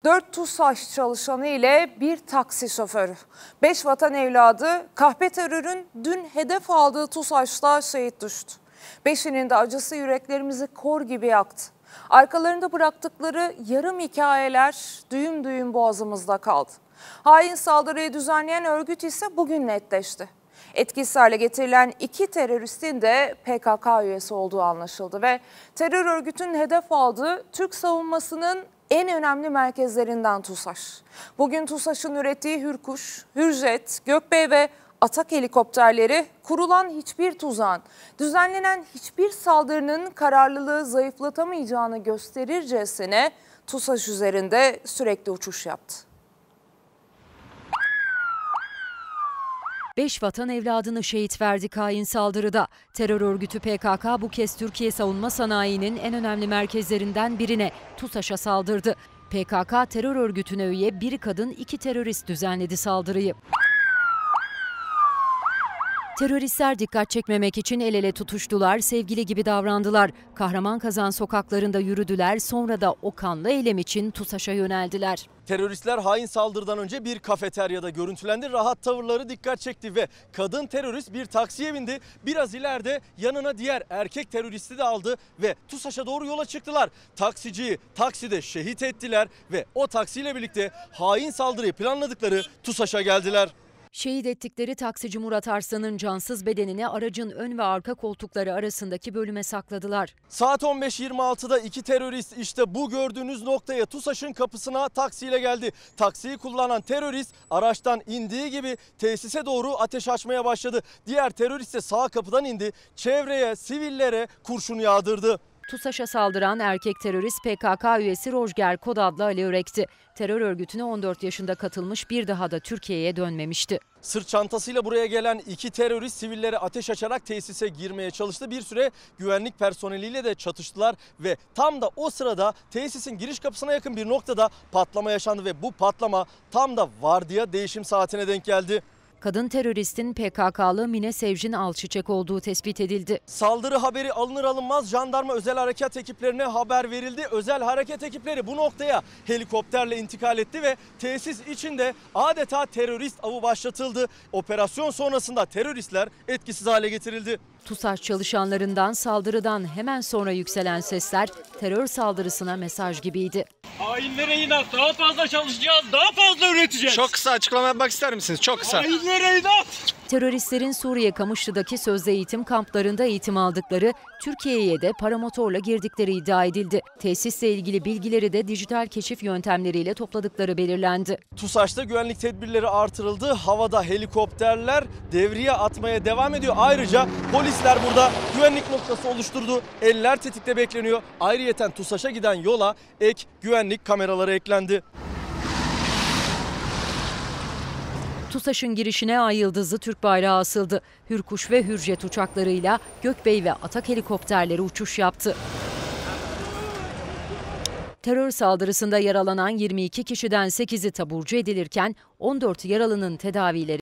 4 TUSAŞ çalışanı ile bir taksi şoförü. 5 vatan evladı kahpe terörün dün hedef aldığı TUSAŞ'ta şehit düştü. 5'inin de acısı yüreklerimizi kor gibi yaktı. Arkalarında bıraktıkları yarım hikayeler düğüm düğüm boğazımızda kaldı. Hain saldırıyı düzenleyen örgüt ise bugün netleşti. Etkisiz hale getirilen 2 teröristin de PKK üyesi olduğu anlaşıldı ve terör örgütünün hedef aldığı Türk savunmasının en önemli merkezlerinden TUSAŞ. Bugün TUSAŞ'ın ürettiği Hürkuş, Hürjet, Gökbey ve Atak helikopterleri kurulan hiçbir tuzağın, düzenlenen hiçbir saldırının kararlılığı zayıflatamayacağını gösterircesine TUSAŞ üzerinde sürekli uçuş yaptı. 5 vatan evladını şehit verdi hain saldırıda. Terör örgütü PKK bu kez Türkiye savunma sanayinin en önemli merkezlerinden birine, TUSAŞ'a saldırdı. PKK terör örgütüne üye bir kadın 2 terörist düzenledi saldırıyı. Teröristler dikkat çekmemek için el ele tutuştular, sevgili gibi davrandılar. Kahramanmaraş sokaklarında yürüdüler, sonra da o kanlı eylem için TUSAŞ'a yöneldiler. Teröristler hain saldırıdan önce bir kafeteryada görüntülendi. Rahat tavırları dikkat çekti ve kadın terörist bir taksiye bindi. Biraz ileride yanına diğer erkek teröristi de aldı ve TUSAŞ'a doğru yola çıktılar. Taksiciyi takside şehit ettiler ve o taksiyle birlikte hain saldırıyı planladıkları TUSAŞ'a geldiler. Şehit ettikleri taksici Murat Arslan'ın cansız bedenini aracın ön ve arka koltukları arasındaki bölüme sakladılar. Saat 15.26'da 2 terörist işte bu gördüğünüz noktaya TUSAŞ'ın kapısına taksiyle geldi. Taksiyi kullanan terörist araçtan indiği gibi tesise doğru ateş açmaya başladı. Diğer terörist de sağ kapıdan indi, çevreye, sivillere kurşun yağdırdı. TUSAŞ'a saldıran erkek terörist PKK üyesi Rojger Kod adlı Ali Örek'ti. Terör örgütüne 14 yaşında katılmış, bir daha da Türkiye'ye dönmemişti. Sırt çantasıyla buraya gelen 2 terörist sivillere ateş açarak tesise girmeye çalıştı. Bir süre güvenlik personeliyle de çatıştılar ve tam da o sırada tesisin giriş kapısına yakın bir noktada patlama yaşandı ve bu patlama tam da vardiya değişim saatine denk geldi. Kadın teröristin PKK'lı Mine Sevcin Alçiçek olduğu tespit edildi. Saldırı haberi alınır alınmaz jandarma özel harekat ekiplerine haber verildi. Özel hareket ekipleri bu noktaya helikopterle intikal etti ve tesis içinde adeta terörist avı başlatıldı. Operasyon sonrasında teröristler etkisiz hale getirildi. TUSAŞ çalışanlarından saldırıdan hemen sonra yükselen sesler terör saldırısına mesaj gibiydi. Hainlere inat, daha fazla çalışacağız, daha fazla üreteceğiz. Çok kısa açıklama yapmak ister misiniz? Çok kısa. Hainlere inat. Teröristlerin Suriye Kamışlı'daki sözde eğitim kamplarında eğitim aldıkları, Türkiye'ye de paramotorla girdikleri iddia edildi. Tesisle ilgili bilgileri de dijital keşif yöntemleriyle topladıkları belirlendi. TUSAŞ'ta güvenlik tedbirleri artırıldı. Havada helikopterler devriye atmaya devam ediyor. Ayrıca polisler burada güvenlik noktası oluşturdu. Eller tetikte bekleniyor. Ayrıyeten TUSAŞ'a giden yola ek güvenlik kameraları eklendi. TUSAŞ'ın girişine ay yıldızlı Türk bayrağı asıldı. Hürkuş ve Hürjet uçaklarıyla Gökbey ve Atak helikopterleri uçuş yaptı. Terör saldırısında yaralanan 22 kişiden 8'i taburcu edilirken 14 yaralının tedavileri